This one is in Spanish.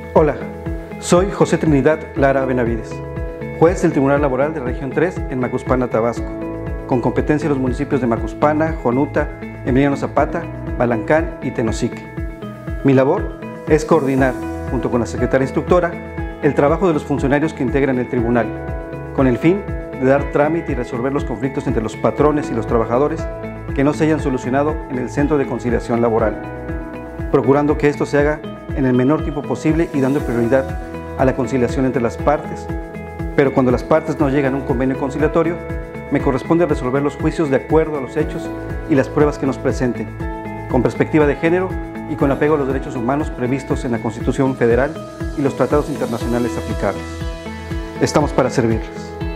Hola, soy José Trinidad Lara Benavides, juez del Tribunal Laboral de la Región 3 en Macuspana, Tabasco, con competencia en los municipios de Macuspana, Jonuta, Emiliano Zapata, Balancán y Tenosique. Mi labor es coordinar, junto con la secretaria instructora, el trabajo de los funcionarios que integran el tribunal, con el fin de dar trámite y resolver los conflictos entre los patrones y los trabajadores que no se hayan solucionado en el Centro de Conciliación Laboral, procurando que esto se haga en el menor tiempo posible y dando prioridad a la conciliación entre las partes, pero cuando las partes no llegan a un convenio conciliatorio, me corresponde resolver los juicios de acuerdo a los hechos y las pruebas que nos presenten, con perspectiva de género y con apego a los derechos humanos previstos en la Constitución Federal y los tratados internacionales aplicables. Estamos para servirles.